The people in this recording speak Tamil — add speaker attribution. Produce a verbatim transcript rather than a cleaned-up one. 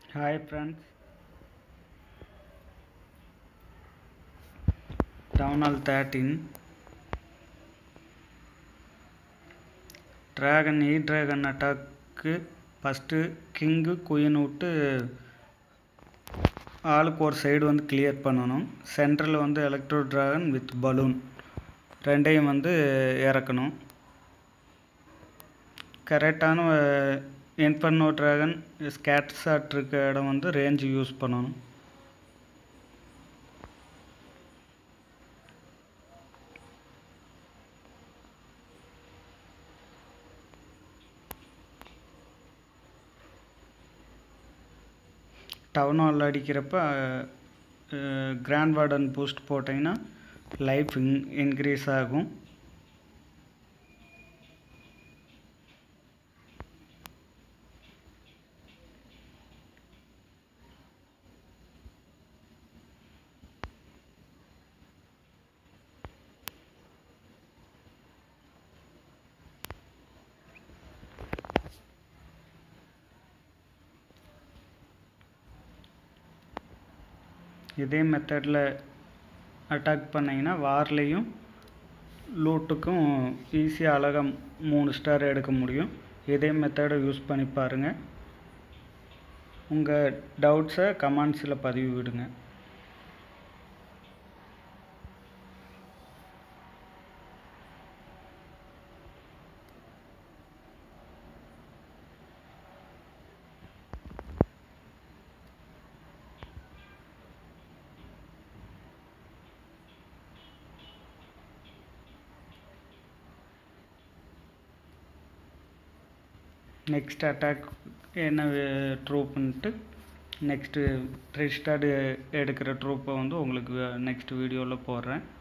Speaker 1: Hi friends, Town Hall thirteen. Dragon E Dragon attack first King Queen விட்டு ஆளுக்கு ஒரு சைடு வந்து கிளியர் பண்ணணும். சென்டரில் வந்து எலக்ட்ரோ டிராகன் வித் பலூன் ரெண்டையும் வந்து இறக்கணும். கரெக்டான இன்ஃபர்னோ டிராகன் ஸ்கேட் ஷாட் இருக்க இடம் வந்து ரேஞ்சு யூஸ் பண்ணணும். டவுன் ஹால் அடிக்கிறப்ப கிராண்ட் வார்டன் பூஸ்ட் போட்டிங்கன்னா லைஃப் இன் இன்க்ரீஸ் ஆகும். இதே மெத்தடில் அட்டாக் பண்ணிங்கன்னா வார்லேயும் லூட்டுக்கும் ஈஸியாக அழகாக மூணு ஸ்டார் எடுக்க முடியும். இதே மெத்தடை யூஸ் பண்ணி பாருங்கள். உங்கள் டவுட்ஸை கமெண்ட்ஸில் பதிவு விடுங்க. நெக்ஸ்ட் அட்டாக் என்ன ட்ரூப்புன்ட்டு நெக்ஸ்ட்டு த்ரீ ஸ்டார் எடுக்கிற ட்ரூப்பை வந்து உங்களுக்கு நெக்ஸ்ட் வீடியோவில் போடுறேன்.